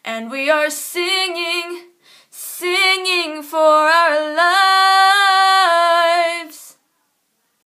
and we are singing, singing for our love.